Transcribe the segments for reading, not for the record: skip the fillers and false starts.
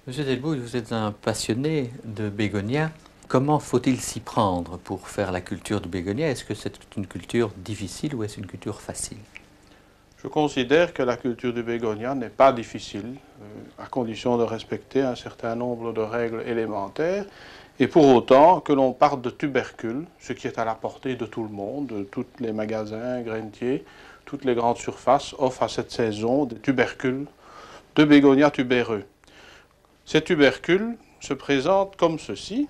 Monsieur Delbouc, vous êtes un passionné de bégonia. Comment faut-il s'y prendre pour faire la culture du bégonia? Est-ce que c'est une culture difficile ou est-ce une culture facile? Je considère que la culture du bégonia n'est pas difficile, à condition de respecter un certain nombre de règles élémentaires, et pour autant que l'on parte de tubercules, ce qui est à la portée de tout le monde, tous les magasins, grainiers, toutes les grandes surfaces offrent à cette saison des tubercules de bégonia tubéreux. Ces tubercules se présentent comme ceci.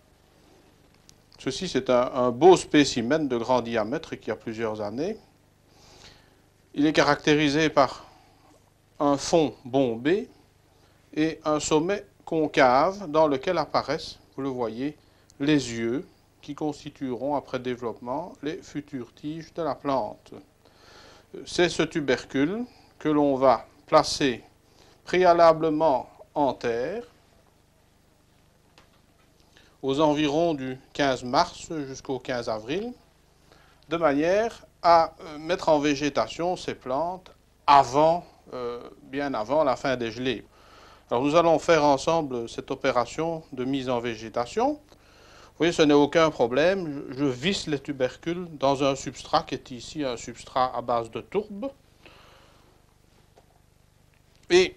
Ceci, c'est un beau spécimen de grand diamètre qui a plusieurs années. Il est caractérisé par un fond bombé et un sommet concave dans lequel apparaissent, vous le voyez, les yeux qui constitueront après développement les futures tiges de la plante. C'est ce tubercule que l'on va placer préalablement en terre aux environs du 15 mars jusqu'au 15 avril, de manière à mettre en végétation ces plantes bien avant la fin des gelées. Alors nous allons faire ensemble cette opération de mise en végétation. Vous voyez, ce n'est aucun problème. Je visse les tubercules dans un substrat qui est ici un substrat à base de tourbe. Et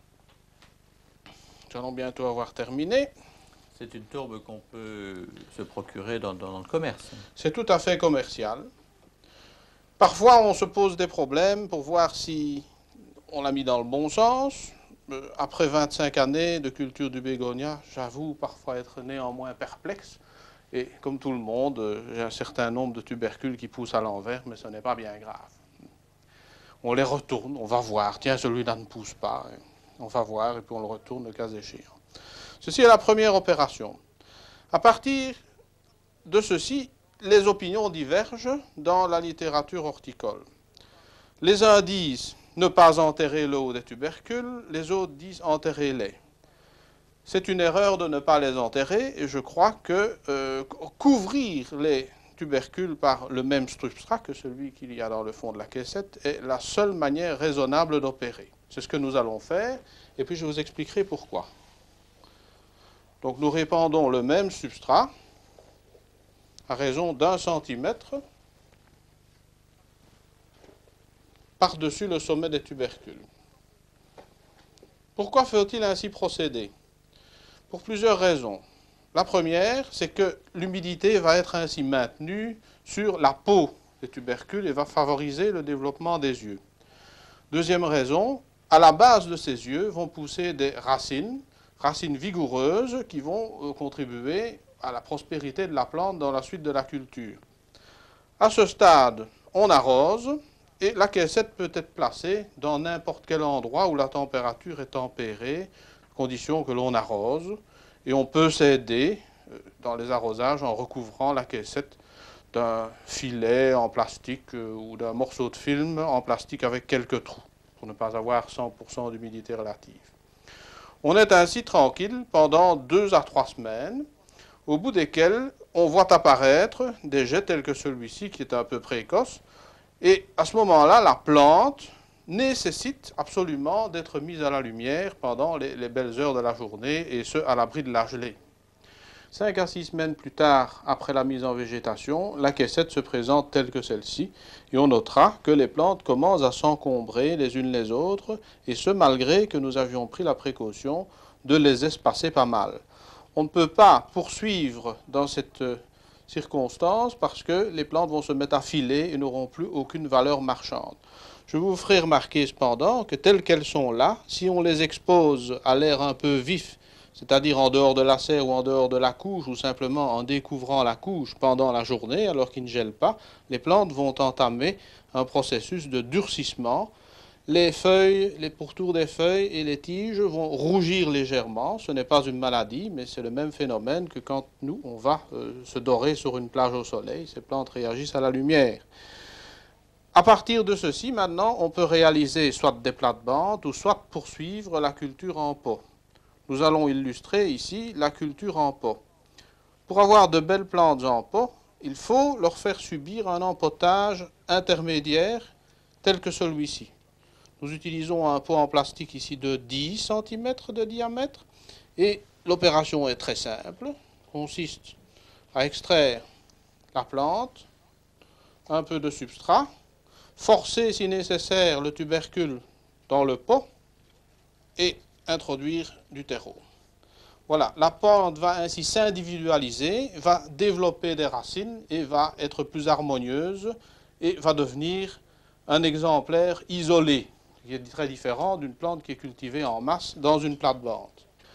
nous allons bientôt avoir terminé. C'est une tourbe qu'on peut se procurer dans le commerce. C'est tout à fait commercial. Parfois, on se pose des problèmes pour voir si on l'a mis dans le bon sens. Après 25 années de culture du bégonia, j'avoue parfois être néanmoins perplexe. Et comme tout le monde, j'ai un certain nombre de tubercules qui poussent à l'envers, mais ce n'est pas bien grave. On les retourne, on va voir. Tiens, celui-là ne pousse pas. On va voir et puis on le retourne le cas échéant. Ceci est la première opération. À partir de ceci, les opinions divergent dans la littérature horticole. Les uns disent ne pas enterrer le haut des tubercules, les autres disent enterrer-les. C'est une erreur de ne pas les enterrer et je crois que couvrir les tubercules par le même substrat que celui qu'il y a dans le fond de la caissette est la seule manière raisonnable d'opérer. C'est ce que nous allons faire et puis je vous expliquerai pourquoi. Donc nous répandons le même substrat à raison d'1 centimètre par-dessus le sommet des tubercules. Pourquoi faut-il ainsi procéder? Pour plusieurs raisons. La première, c'est que l'humidité va être ainsi maintenue sur la peau des tubercules et va favoriser le développement des yeux. Deuxième raison, à la base de ces yeux vont pousser des racines vigoureuses qui vont contribuer à la prospérité de la plante dans la suite de la culture. À ce stade, on arrose et la caissette peut être placée dans n'importe quel endroit où la température est tempérée, à condition que l'on arrose. Et on peut s'aider dans les arrosages en recouvrant la caissette d'un filet en plastique ou d'un morceau de film en plastique avec quelques trous, pour ne pas avoir 100% d'humidité relative. On est ainsi tranquille pendant 2 à 3 semaines, au bout desquelles on voit apparaître des jets tels que celui-ci qui est un peu précoce. Et à ce moment-là, la plante nécessite absolument d'être mise à la lumière pendant les belles heures de la journée, et ce, à l'abri de la gelée. 5 à 6 semaines plus tard, après la mise en végétation, la caissette se présente telle que celle-ci, et on notera que les plantes commencent à s'encombrer les unes les autres, et ce, malgré que nous avions pris la précaution de les espacer pas mal. On ne peut pas poursuivre dans cette circonstance parce que les plantes vont se mettre à filer et n'auront plus aucune valeur marchande. Je vous ferai remarquer cependant que telles qu'elles sont là, si on les expose à l'air un peu vif, c'est-à-dire en dehors de la serre ou en dehors de la couche, ou simplement en découvrant la couche pendant la journée alors qu'ils ne gèlent pas, les plantes vont entamer un processus de durcissement. Les feuilles, les pourtours des feuilles et les tiges vont rougir légèrement. Ce n'est pas une maladie, mais c'est le même phénomène que quand nous, on va se dorer sur une plage au soleil. Ces plantes réagissent à la lumière. À partir de ceci, maintenant, on peut réaliser soit des plates-bandes ou soit poursuivre la culture en pot. Nous allons illustrer ici la culture en pot. Pour avoir de belles plantes en pot, il faut leur faire subir un empotage intermédiaire tel que celui-ci. Nous utilisons un pot en plastique ici de 10 cm de diamètre et l'opération est très simple, consiste à extraire la plante, un peu de substrat, forcer si nécessaire le tubercule dans le pot et introduire du terreau. Voilà, la plante va ainsi s'individualiser, va développer des racines et va être plus harmonieuse et va devenir un exemplaire isolé, qui est très différent d'une plante qui est cultivée en masse dans une plate-bande.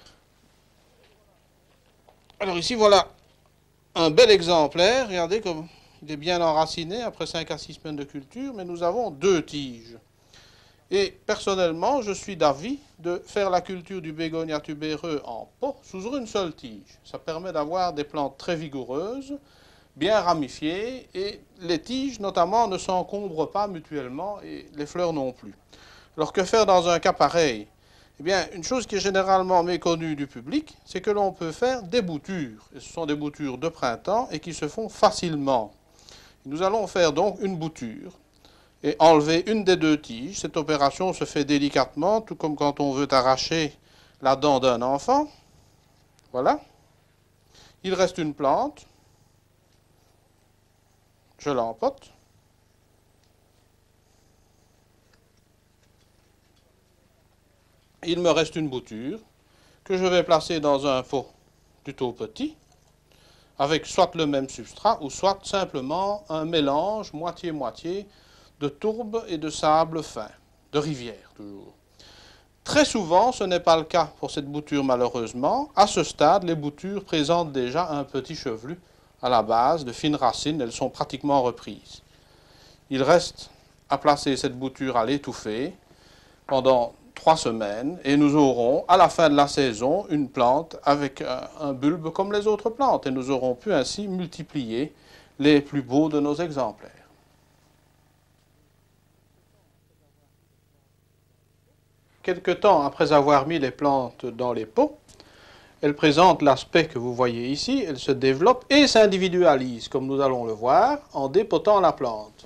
Alors ici, voilà un bel exemplaire. Regardez comme il est bien enraciné après 5 à 6 semaines de culture, mais nous avons 2 tiges. Et personnellement, je suis d'avis de faire la culture du bégonia tubéreux en pot sous une seule tige. Ça permet d'avoir des plantes très vigoureuses, bien ramifiées, et les tiges notamment ne s'encombrent pas mutuellement et les fleurs non plus. Alors que faire dans un cas pareil? Eh bien, une chose qui est généralement méconnue du public, c'est que l'on peut faire des boutures. Et ce sont des boutures de printemps et qui se font facilement. Nous allons faire donc une bouture et enlever une des 2 tiges. Cette opération se fait délicatement, tout comme quand on veut arracher la dent d'un enfant. Voilà. Il reste une plante. Je l'empote. Il me reste une bouture que je vais placer dans un pot plutôt petit, avec soit le même substrat ou soit simplement un mélange moitié-moitié de tourbe et de sable fin, de rivière toujours. Très souvent, ce n'est pas le cas pour cette bouture malheureusement. À ce stade, les boutures présentent déjà un petit chevelu à la base, de fines racines, elles sont pratiquement reprises. Il reste à placer cette bouture à l'étouffer pendant 3 semaines et nous aurons à la fin de la saison une plante avec un bulbe comme les autres plantes et nous aurons pu ainsi multiplier les plus beaux de nos exemplaires. Quelque temps après avoir mis les plantes dans les pots, elles présentent l'aspect que vous voyez ici, elles se développent et s'individualisent, comme nous allons le voir, en dépotant la plante.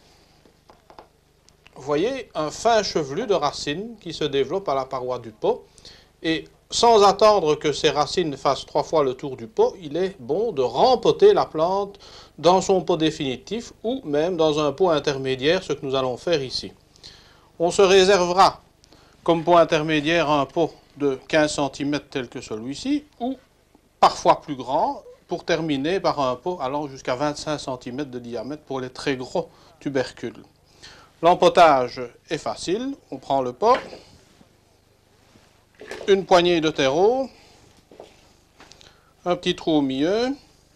Vous voyez un fin chevelu de racines qui se développe à la paroi du pot. Et sans attendre que ces racines fassent 3 fois le tour du pot, il est bon de rempoter la plante dans son pot définitif ou même dans un pot intermédiaire, ce que nous allons faire ici. On se réservera comme pot intermédiaire un pot de 15 cm tel que celui-ci ou parfois plus grand pour terminer par un pot allant jusqu'à 25 cm de diamètre pour les très gros tubercules. L'empotage est facile, on prend le pot, une poignée de terreau, un petit trou au milieu,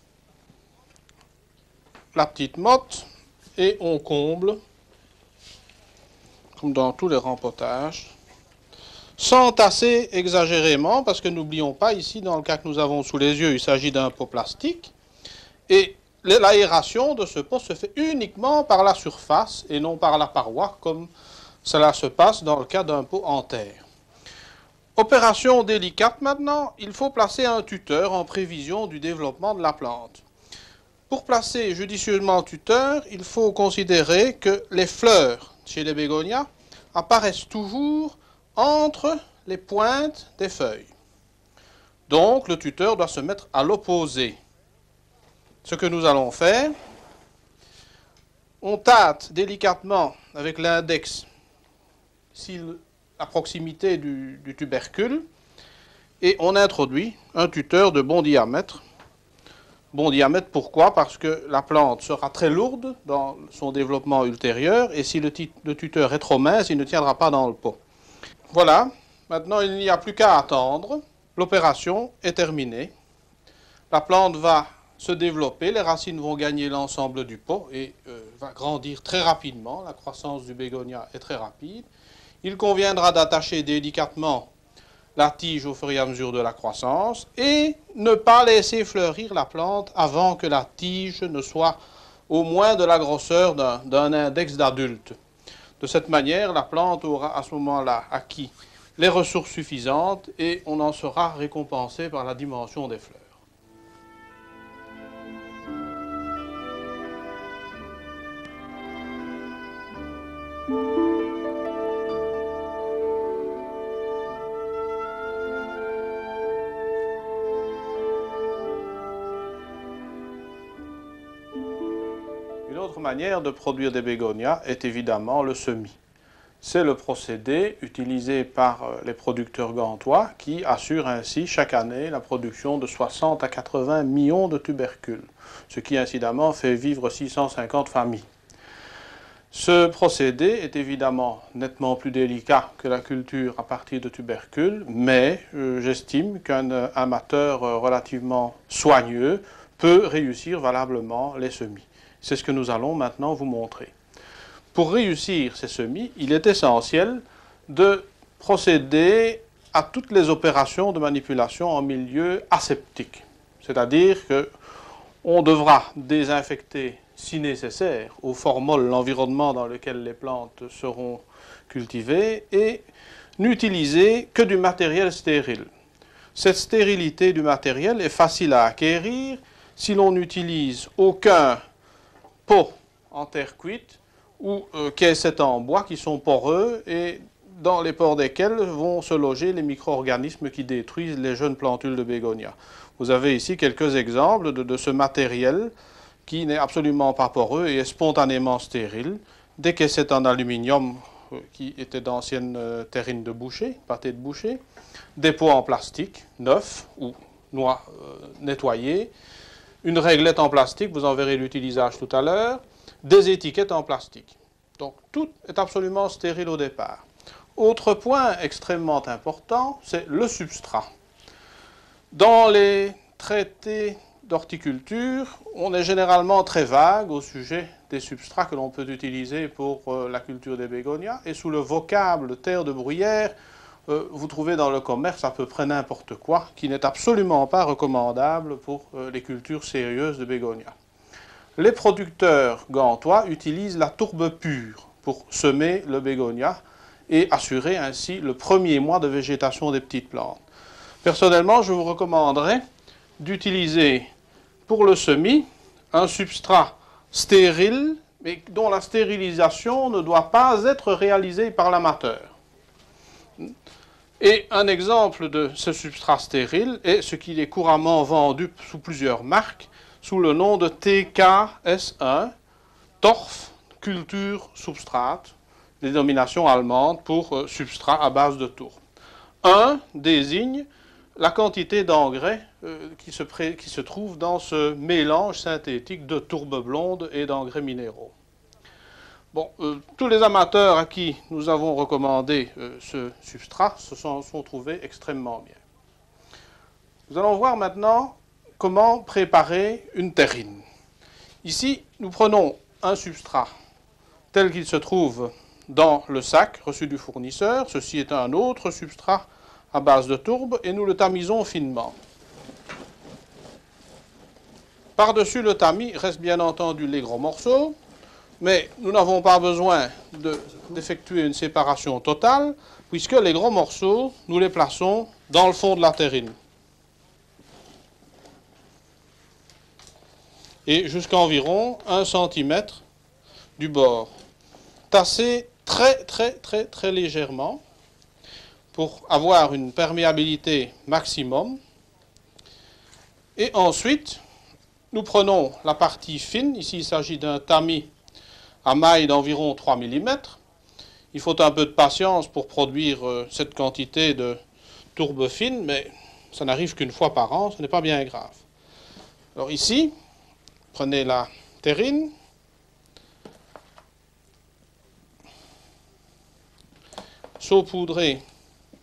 la petite motte et on comble, comme dans tous les rempotages, sans tasser exagérément, parce que n'oublions pas, ici, dans le cas que nous avons sous les yeux, il s'agit d'un pot plastique, et l'aération de ce pot se fait uniquement par la surface et non par la paroi, comme cela se passe dans le cas d'un pot en terre. Opération délicate maintenant, il faut placer un tuteur en prévision du développement de la plante. Pour placer judicieusement un tuteur, il faut considérer que les fleurs chez les bégonias apparaissent toujours entre les pointes des feuilles. Donc le tuteur doit se mettre à l'opposé. Ce que nous allons faire, on tâte délicatement avec l'index à proximité du tubercule et on introduit un tuteur de bon diamètre. Bon diamètre, pourquoi? Parce que la plante sera très lourde dans son développement ultérieur et si le tuteur est trop mince, il ne tiendra pas dans le pot. Voilà, maintenant il n'y a plus qu'à attendre. L'opération est terminée. La plante va se développer, les racines vont gagner l'ensemble du pot et va grandir très rapidement. La croissance du bégonia est très rapide. Il conviendra d'attacher délicatement la tige au fur et à mesure de la croissance et ne pas laisser fleurir la plante avant que la tige ne soit au moins de la grosseur d'un index d'adulte. De cette manière, la plante aura à ce moment-là acquis les ressources suffisantes et on en sera récompensé par la dimension des fleurs. manière de produire des bégonias est évidemment le semis. C'est le procédé utilisé par les producteurs gantois qui assurent ainsi chaque année la production de 60 à 80 millions de tubercules, ce qui incidemment fait vivre 650 familles. Ce procédé est évidemment nettement plus délicat que la culture à partir de tubercules, mais j'estime qu'un amateur relativement soigneux peut réussir valablement les semis. C'est ce que nous allons maintenant vous montrer. Pour réussir ces semis, il est essentiel de procéder à toutes les opérations de manipulation en milieu aseptique. C'est-à-dire qu'on devra désinfecter, si nécessaire, au formol l'environnement dans lequel les plantes seront cultivées et n'utiliser que du matériel stérile. Cette stérilité du matériel est facile à acquérir si l'on n'utilise aucun pot en terre cuite ou caissettes en bois qui sont poreux et dans les pores desquels vont se loger les micro-organismes qui détruisent les jeunes plantules de bégonia. Vous avez ici quelques exemples de ce matériel qui n'est absolument pas poreux et est spontanément stérile. Des caissettes en aluminium qui étaient d'anciennes terrines de boucher, pâté de boucher, des pots en plastique neufs ou nettoyés, une réglette en plastique, vous en verrez l'utilisage tout à l'heure, des étiquettes en plastique. Donc tout est absolument stérile au départ. Autre point extrêmement important, c'est le substrat. Dans les traités d'horticulture, on est généralement très vague au sujet des substrats que l'on peut utiliser pour la culture des bégonias. Et sous le vocable terre de bruyère, vous trouvez dans le commerce à peu près n'importe quoi qui n'est absolument pas recommandable pour les cultures sérieuses de bégonias. Les producteurs gantois utilisent la tourbe pure pour semer le bégonia et assurer ainsi le premier mois de végétation des petites plantes. Personnellement, je vous recommanderais d'utiliser pour le semis un substrat stérile, mais dont la stérilisation ne doit pas être réalisée par l'amateur. Et un exemple de ce substrat stérile est ce qui est couramment vendu sous plusieurs marques, sous le nom de TKS1, Torf Culture Substrat, dénomination allemande pour substrat à base de tourbe. 1 désigne la quantité d'engrais qui se trouve dans ce mélange synthétique de tourbe blonde et d'engrais minéraux. Bon, tous les amateurs à qui nous avons recommandé ce substrat se sont trouvés extrêmement bien. Nous allons voir maintenant comment préparer une terrine. Ici, nous prenons un substrat tel qu'il se trouve dans le sac reçu du fournisseur. Ceci est un autre substrat à base de tourbe et nous le tamisons finement. Par-dessus le tamis restent bien entendu les gros morceaux, mais nous n'avons pas besoin d'effectuer une séparation totale puisque les gros morceaux, nous les plaçons dans le fond de la terrine. Et jusqu'à environ 1 cm du bord. Tasser très légèrement pour avoir une perméabilité maximum. Et ensuite, nous prenons la partie fine. Ici, il s'agit d'un tamis à maille d'environ 3 mm. Il faut un peu de patience pour produire cette quantité de tourbe fine, mais ça n'arrive qu'une fois par an, ce n'est pas bien grave. Alors ici, prenez la terrine, saupoudrez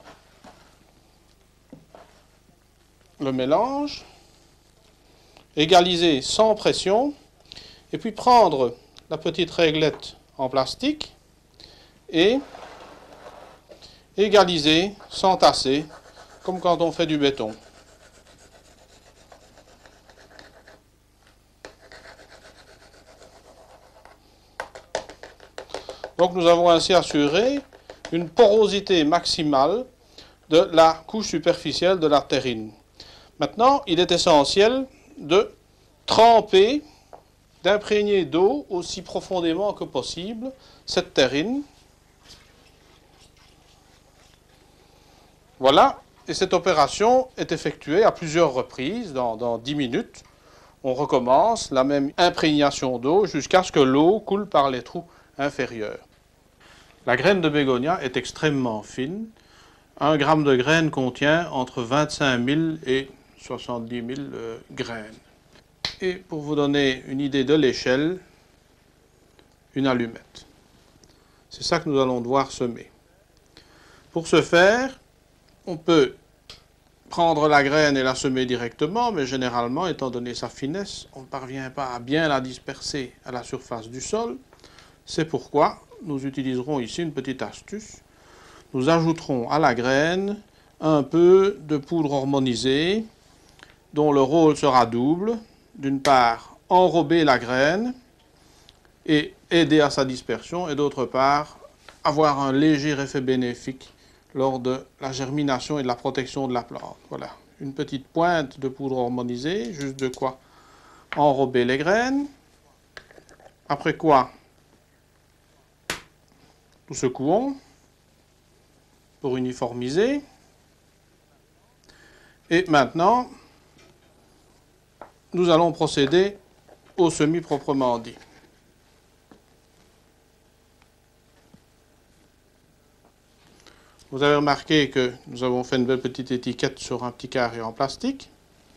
le mélange, égaliser sans pression, et puis prendre la petite réglette en plastique et égaliser sans tasser, comme quand on fait du béton. Donc nous avons ainsi assuré une porosité maximale de la couche superficielle de la terrine. Maintenant, il est essentiel de tremper, d'imprégner d'eau aussi profondément que possible cette terrine. Voilà, et cette opération est effectuée à plusieurs reprises, dans 10 minutes. on recommence la même imprégnation d'eau jusqu'à ce que l'eau coule par les trous inférieurs. La graine de bégonia est extrêmement fine. 1 gramme de graine contient entre 25 000 et 70 000 graines. Et pour vous donner une idée de l'échelle, une allumette. C'est ça que nous allons devoir semer. Pour ce faire, on peut prendre la graine et la semer directement, mais généralement, étant donné sa finesse, on ne parvient pas à bien la disperser à la surface du sol. C'est pourquoi nous utiliserons ici une petite astuce. Nous ajouterons à la graine un peu de poudre hormonisée, dont le rôle sera double. D'une part, enrober la graine et aider à sa dispersion, et d'autre part, avoir un léger effet bénéfique lors de la germination et de la protection de la plante. Voilà, une petite pointe de poudre hormonisée, juste de quoi enrober les graines. Après quoi, nous secouons pour uniformiser. Et maintenant, nous allons procéder au semis proprement dit. Vous avez remarqué que nous avons fait une belle petite étiquette sur un petit carré en plastique.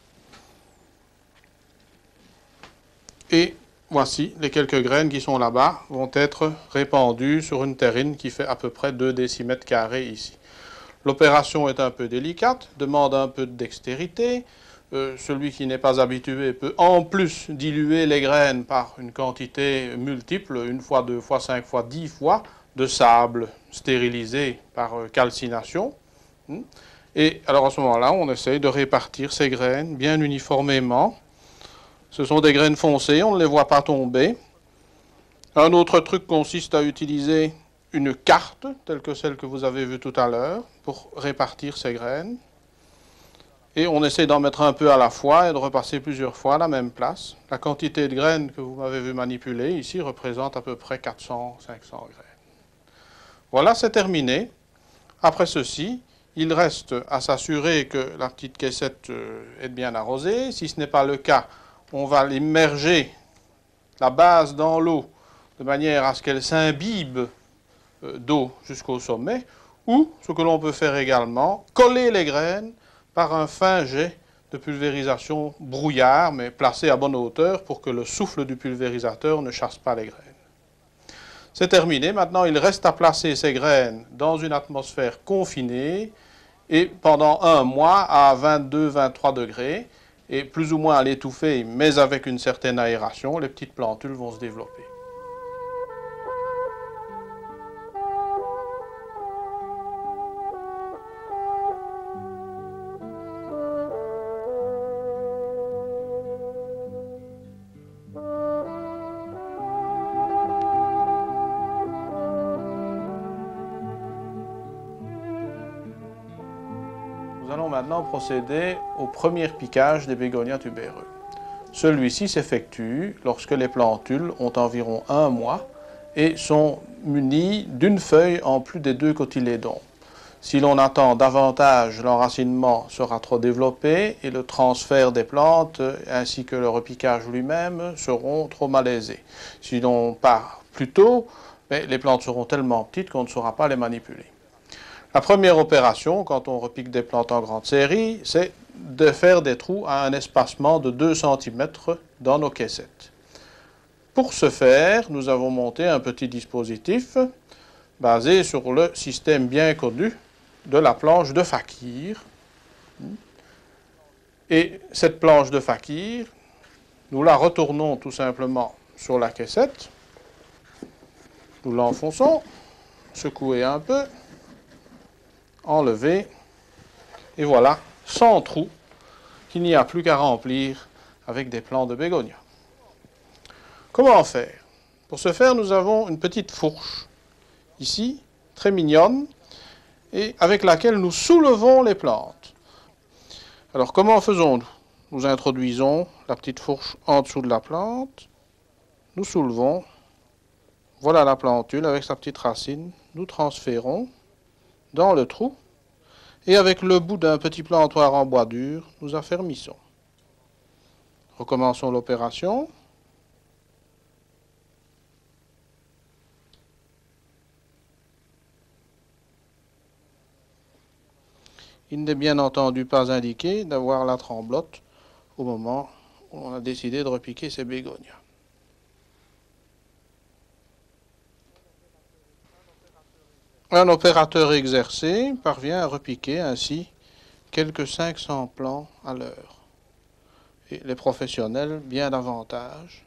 Et voici les quelques graines qui sont là-bas vont être répandues sur une terrine qui fait à peu près 2 décimètres carrés ici. L'opération est un peu délicate, demande un peu de dextérité. Celui qui n'est pas habitué peut en plus diluer les graines par une quantité multiple, 1 fois, 2 fois, 5 fois, 10 fois, de sable stérilisé par calcination. Et alors à ce moment-là, on essaye de répartir ces graines bien uniformément. Ce sont des graines foncées, on ne les voit pas tomber. Un autre truc consiste à utiliser une carte, telle que celle que vous avez vue tout à l'heure, pour répartir ces graines. Et on essaie d'en mettre un peu à la fois et de repasser plusieurs fois à la même place. La quantité de graines que vous m'avez vu manipuler ici représente à peu près 400-500 graines. Voilà, c'est terminé. Après ceci, il reste à s'assurer que la petite caissette est bien arrosée. Si ce n'est pas le cas, on va immerger la base dans l'eau de manière à ce qu'elle s'imbibe d'eau jusqu'au sommet. Ou, ce que l'on peut faire également, coller les graines par un fin jet de pulvérisation brouillard, mais placé à bonne hauteur pour que le souffle du pulvérisateur ne chasse pas les graines. C'est terminé. Maintenant, il reste à placer ces graines dans une atmosphère confinée et pendant 1 mois à 22-23 degrés et plus ou moins à l'étouffer, mais avec une certaine aération, les petites plantules vont se développer. Nous allons maintenant procéder au premier piquage des bégonias tubéreux. Celui-ci s'effectue lorsque les plantules ont environ 1 mois et sont munies d'une feuille en plus des 2 cotylédons. Si l'on attend davantage, l'enracinement sera trop développé et le transfert des plantes ainsi que le repiquage lui-même seront trop malaisés. Si l'on part plus tôt, les plantes seront tellement petites qu'on ne saura pas les manipuler. La première opération, quand on repique des plantes en grande série, c'est de faire des trous à un espacement de 2 cm dans nos caissettes. Pour ce faire, nous avons monté un petit dispositif basé sur le système bien connu de la planche de fakir. Et cette planche de fakir, nous la retournons tout simplement sur la caissette. Nous l'enfonçons, secouez un peu, enlever, et voilà, sans trou, qu'il n'y a plus qu'à remplir avec des plants de bégonia. Comment faire? Pour ce faire, nous avons une petite fourche, ici, très mignonne, et avec laquelle nous soulevons les plantes. Alors, comment faisons-nous? Nous introduisons la petite fourche en dessous de la plante, nous soulevons, voilà la plantule avec sa petite racine, nous transférons dans le trou, et avec le bout d'un petit plantoir en bois dur, nous affermissons. Recommençons l'opération. Il n'est bien entendu pas indiqué d'avoir la tremblote au moment où on a décidé de repiquer ces bégonias. Un opérateur exercé parvient à repiquer ainsi quelques 500 plants à l'heure. Et les professionnels, bien davantage.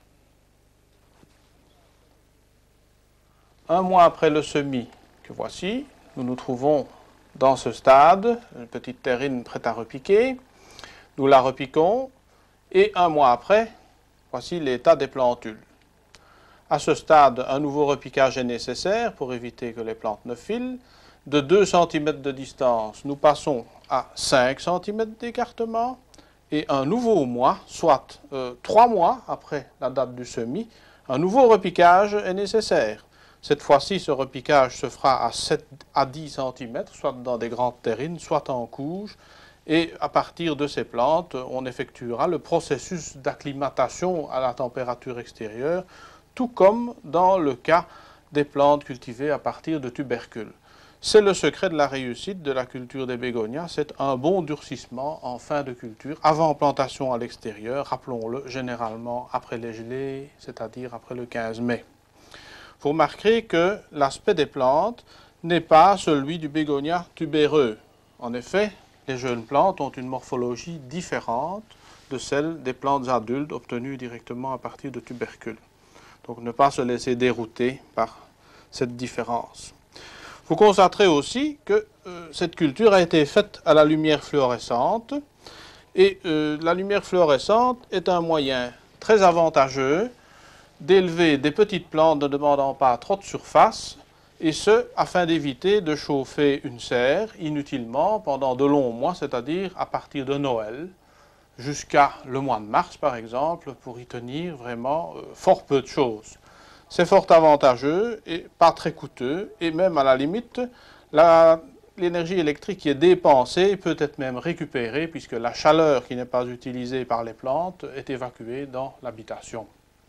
Un mois après le semis que voici, nous nous trouvons dans ce stade, une petite terrine prête à repiquer. Nous la repiquons et un mois après, voici l'état des plantules. À ce stade, un nouveau repiquage est nécessaire pour éviter que les plantes ne filent. De 2 cm de distance, nous passons à 5 cm d'écartement. Et un nouveau mois, soit 3 mois après la date du semis, un nouveau repiquage est nécessaire. Cette fois-ci, ce repiquage se fera à 7 à 10 cm, soit dans des grandes terrines, soit en couches. Et à partir de ces plantes, on effectuera le processus d'acclimatation à la température extérieure, tout comme dans le cas des plantes cultivées à partir de tubercules. C'est le secret de la réussite de la culture des bégonias, c'est un bon durcissement en fin de culture, avant plantation à l'extérieur, rappelons-le, généralement après les gelées, c'est-à-dire après le 15 mai. Vous remarquerez que l'aspect des plantes n'est pas celui du bégonia tubéreux. En effet, les jeunes plantes ont une morphologie différente de celle des plantes adultes obtenues directement à partir de tubercules. Donc ne pas se laisser dérouter par cette différence. Vous constaterez aussi que cette culture a été faite à la lumière fluorescente et la lumière fluorescente est un moyen très avantageux d'élever des petites plantes ne demandant pas trop de surface et ce afin d'éviter de chauffer une serre inutilement pendant de longs mois, c'est-à-dire à partir de Noël jusqu'à le mois de mars par exemple pour y tenir vraiment fort peu de choses. C'est fort avantageux et pas très coûteux et même à la limite, l'énergie électrique qui est dépensée peut être même récupérée puisque la chaleur qui n'est pas utilisée par les plantes est évacuée dans l'habitation.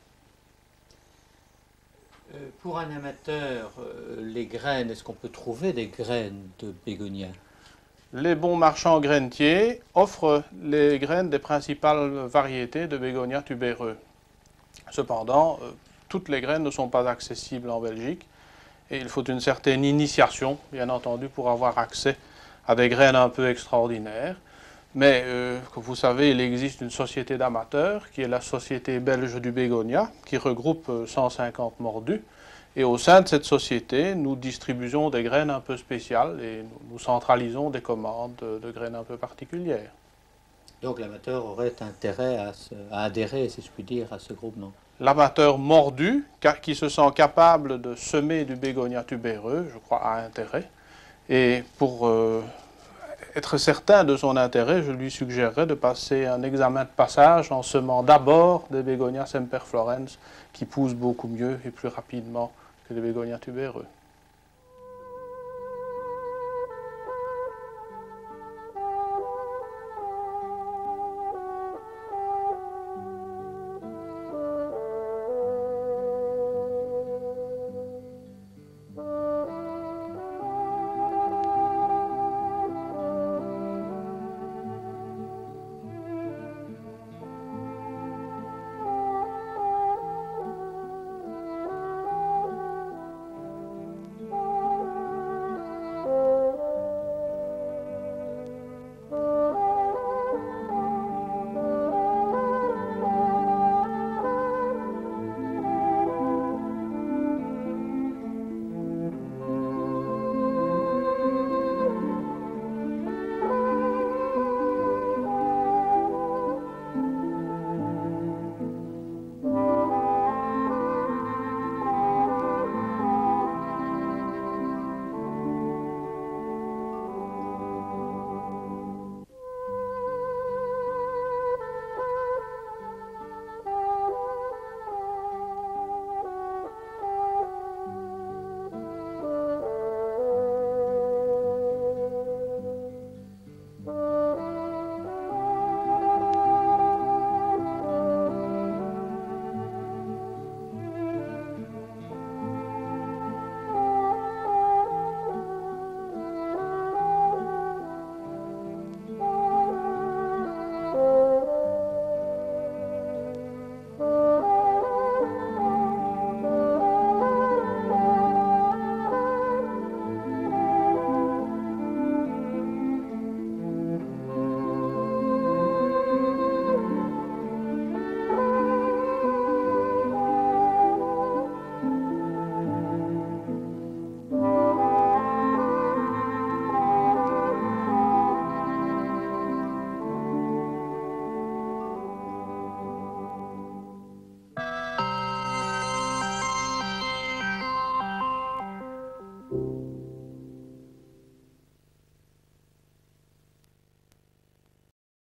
Pour un amateur, les graines, est-ce qu'on peut trouver des graines de bégonia? Les bons marchands grainetiers offrent les graines des principales variétés de bégonia tubéreux. Cependant, toutes les graines ne sont pas accessibles en Belgique et il faut une certaine initiation, bien entendu, pour avoir accès à des graines un peu extraordinaires. Mais, comme vous savez, il existe une société d'amateurs qui est la Société belge du bégonia, qui regroupe 150 mordus. Et au sein de cette société, nous distribuons des graines un peu spéciales et nous centralisons des commandes de graines un peu particulières. Donc l'amateur aurait intérêt à adhérer, si je puis dire, à ce groupement. L'amateur mordu, qui se sent capable de semer du bégonia tubéreux, je crois, a intérêt. Et pour être certain de son intérêt, je lui suggérerais de passer un examen de passage en semant d'abord des bégonias semperflorens qui poussent beaucoup mieux et plus rapidement que les bégonias tubéreux. Merci.